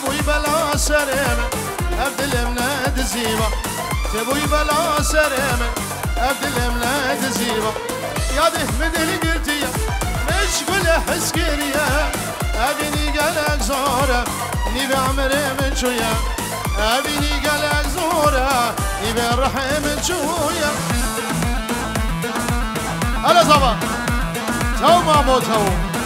تبوي بلا سريمة أبدل ملاد زيبا تبوي بلا سريمة أبدل ملاد زيبا يا ده مدل قلتيا مشغول حسكريا أبيني قلق زورة نبي عمري من شوية أبيني قلق زورة نبي الرحم من شوية هلا صبا تو ما مو تو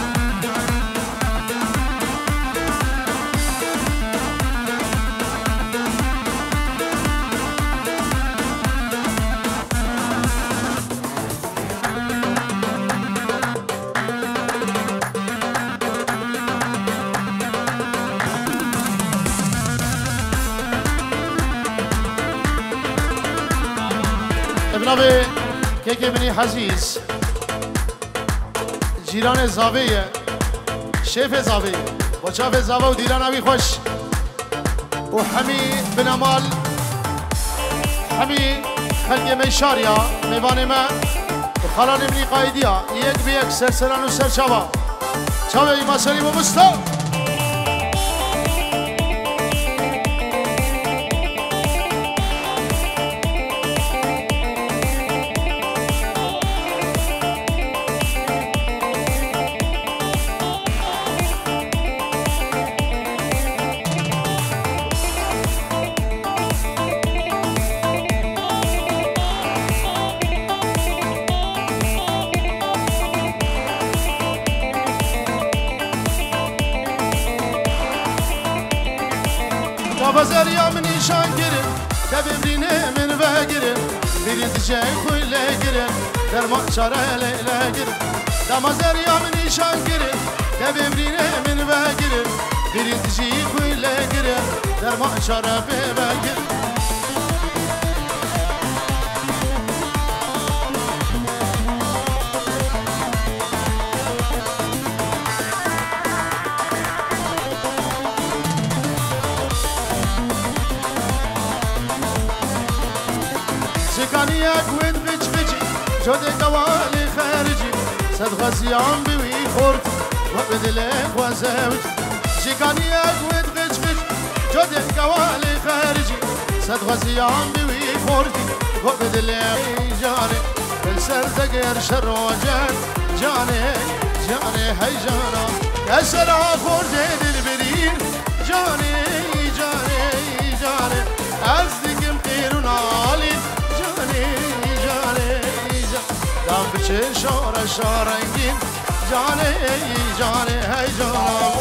ابنابي كيكي بني حزيز جيران زاوية شيف زاوية وشاف زاوية وديران أبي خوش وحمي بن أمال حمي خلقي ميشاريا ميباني ما وخلان بني قايديا يك بيك سرسران وسر شابا شابا إما سليم ومستو بزریا منی شان گیرن دبیرینه من وگیرن بیرید جای خویله گیرن در ماچاره لیله گیرن دمازریا منی شان گیرن دبیرینه من وگیرن بیرید جای خویله گیرن در ماچاره بگیرن زكانيك وين بيج بيجي جودي قوالي خارجي صد غزيان بوي خورتي وبدلك وزوجي زكانيك وين بيج بيجي جودي قوالي خارجي صد غزيان بوي خورتي وبدلك جاني السر دقير شروجان جاني جاني هي جانا يسر خورتي البرير جاني جاني جاني أصدق مقيرون عالي دام بچه شاره شارنگین جانه جانه هی جانم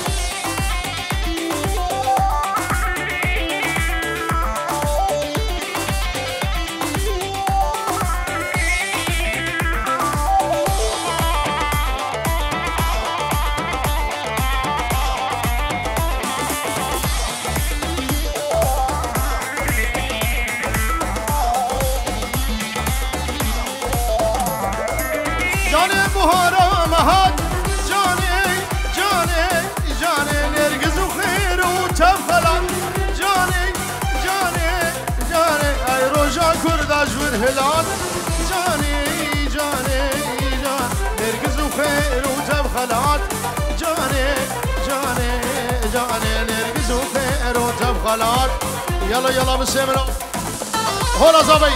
بهارا مهات جاني جاني جاني نرقز وخير وتبخلان جاني جاني جاني اي روجا كرداج والهلال جاني جاني جاني نرقز وخير وتبخلان جاني جاني جاني نرقز وخير وتبخلان يلا يلا بسمنا هلا زبي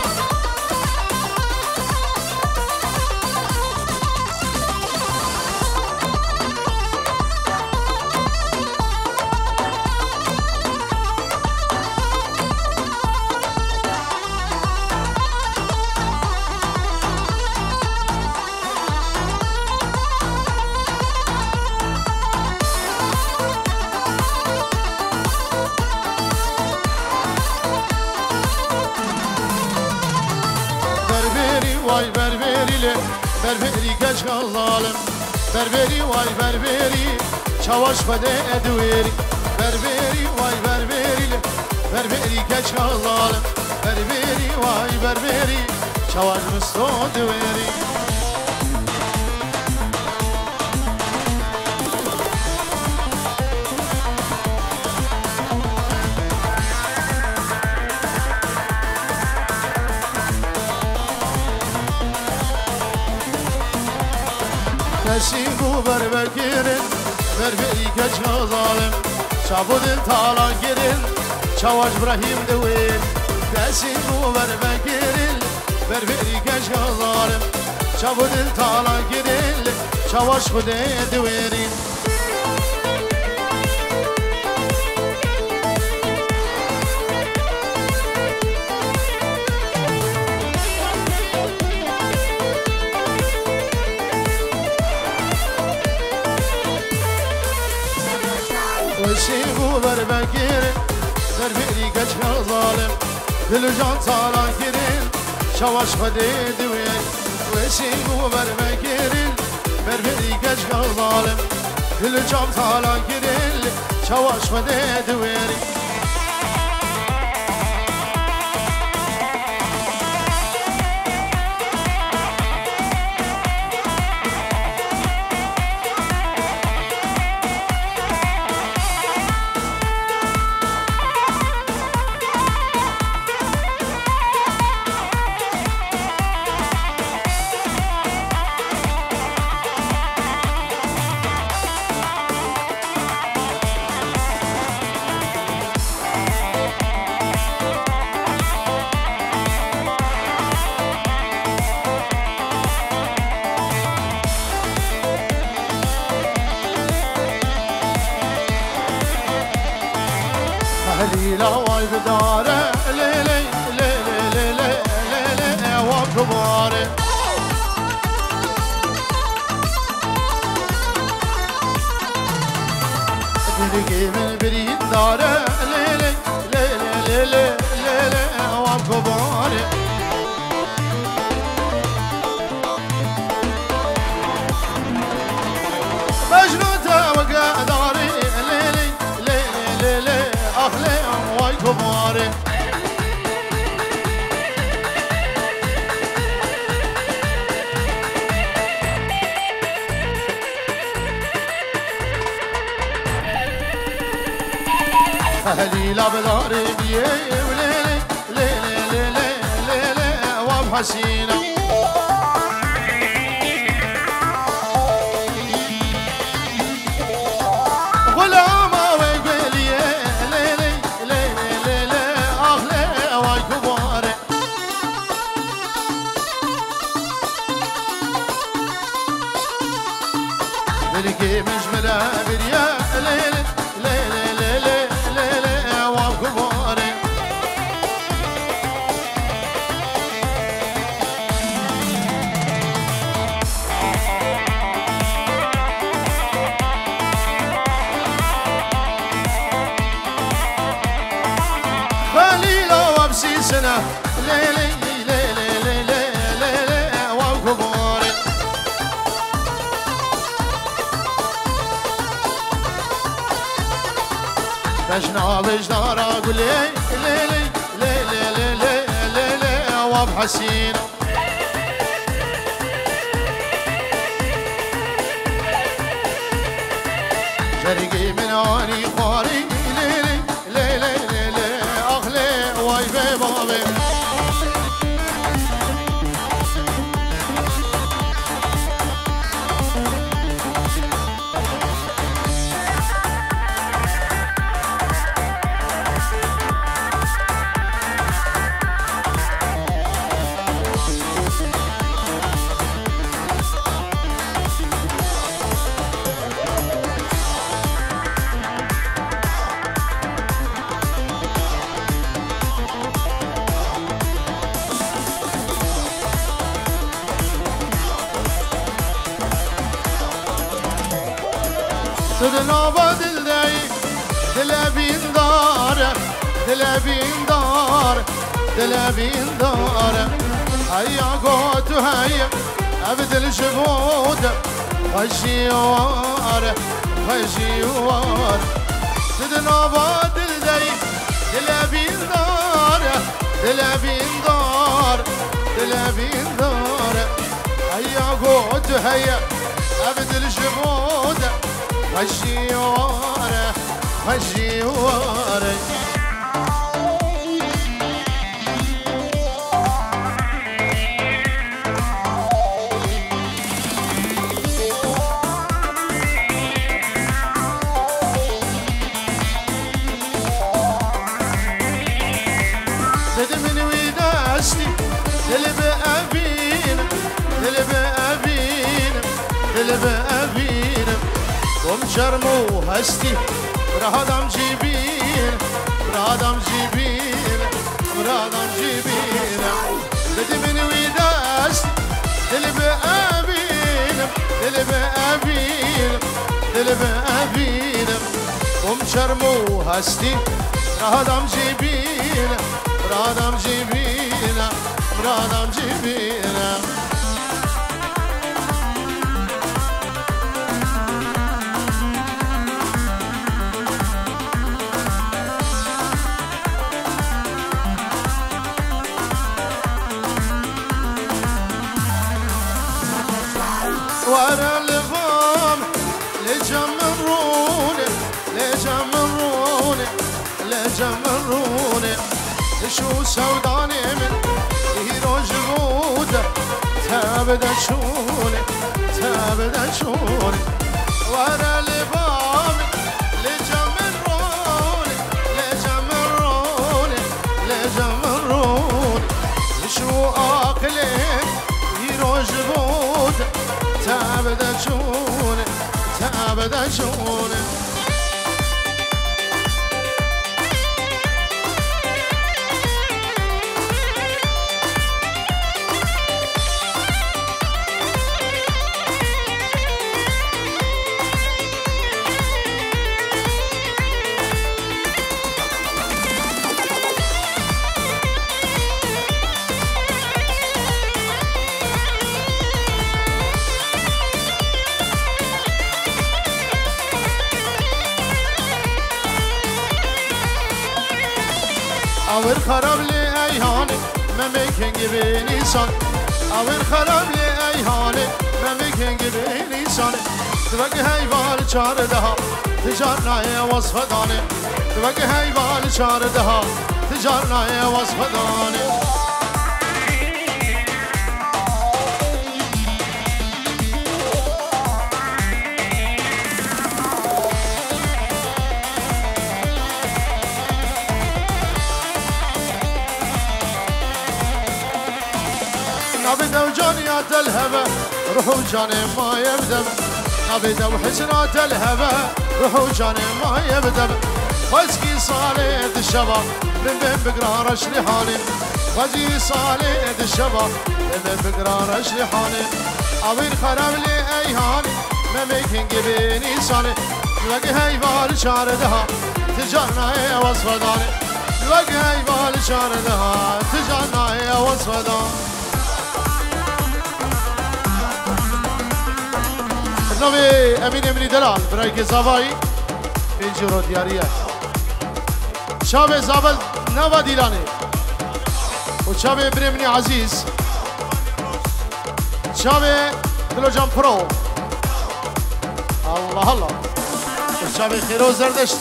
vay berberiyle berberi geç kallalım berberi vay berberi çavaş bede eduveri berberi vay berberiyle berberi geç kallalım berberi vay berberi çavaş mısto duveri نسیم bu berbekirin berberi geç kallalım شابود تالا گرین چاواش براهیم دوین دستین رو بر بگیرین بربری کشگازارم شابود تالا گرین چاواش خوده دوینین وشيبو بربكيرين بربري كشكا ظالم دلو جان طالان كيرين شواش خديد وين وشيبو بربكيرين بربري كشكا ظالم دلو جان طالان كيرين شواش خديد وين لا واي بداره ليلي ليلي ليلي ليلي وكباره دلقي من بريد داره ليلي ليلي ليلي ليلي وكباره مجنونته وقع داري ليلي ليلي ليلي أخلي واي كباري أهلي لا بداري بيه وليلي ليلي ليلي ليلي وابحسينا مجملة بريا ليلي ليلي ليلي ليلي وكباري خليلة وبسيسنا ليلي ليلي ليلي ليلي وكباري بجنا بجدار اقول لي ليلي ليلي ليلي ليلي وابحسين شرقي من اني خواري ليلي ليلي ليلي اخلي واي بابي دلنابا دلداي دلابين دار دلابين دار دلابين دار هيا قوت هيا عبد الجبود خجيوار خجيوار دلنابا دلداي دلابين دار دلابين دار دلابين دار هيا قوت هيا عبد الجبود خجيوار خجيوار هستي دل بأبينم دل بأبينم دل بأبينم قم شرمو هستي برادم جيبين برادم جيبين برادم جيبين بدي من ويداست دل بأبينم دل بأبينم دل بأبينم قم شرمو هستي برادم جيبين برادم جيبين برادم جيبين ورا الفام لجمروني لجمروني لجمروني شو سوداني من هيرو جبودة تابدا شوني تابدا شوني ورا الفام لجمروني لجمروني لجمروني شو أقلك هيرو جبودة تابدا شوني تابدا شوني آور خراب لی ایهانه ممکن gibi nisan آور خراب لی ایهانه ممکن gibi nisan دوگه hayvan çağırdı ha ticarnaya vasfadane دوگه hayvan çağırdı ha ticarnaya vasfadane نابده وجانيات الهبة روحوا جاني ما يبدم نابده وحسنات الهبة روحوا جاني ما يبدم وزقي صالد الشباب من بين بقرار اشلحاني وزقي صالد الشباب من بين بقرار اشلحاني اوين خراب لي ايهاني ممكن gibi نيساني لقي هيبال شاردها تجارنا يا وصفداني لقي هيبال شاردها تجارنا يا وصفداني نوی امین امینی دلال برای که زوایی اینجا رو دیاریه شاب زابل نوا دیلانه و شاب برمنی عزیز شاب دلوجان پرو الله الله و شاب خیرو زردشت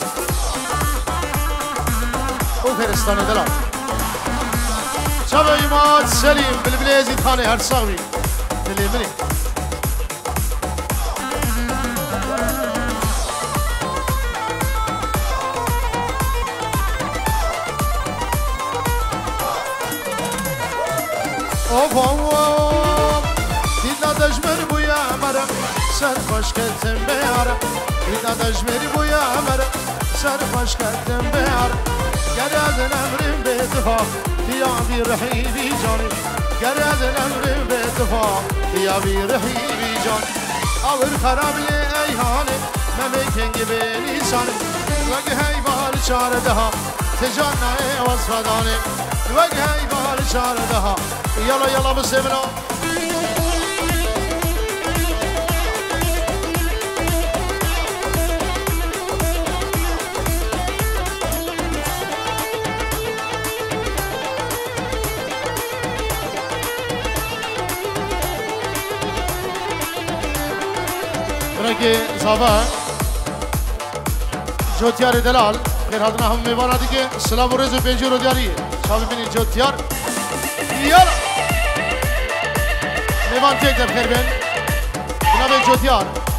و فرستانه دلال شاب ایماد سلیم بلبلیزی خانه هر ساوی دلی منی اوف اوف دینا دجمر بویا مرا سر خوش کردم بیارم دینا دجمر بویا مرا سر خوش کردم بیارم گرد نمرم به اتفاق دیابی رحیبی جانی گرد نمرم به اتفاق دیابی رحیبی جانی آور خراب لی ایهانه ممکن gibi nisan وگه هیبال چارده ها تجانه وصفدانه وگه هیبال چارده ها يلا يلا بسمنا برای زابا جوتیار دلال خیر حضرنا هم میوانا دیگه سلام و رزو پنجی رو دیاریه شاید بینید جوتیار یالا میوان تک در خیر بین جناب جوتیار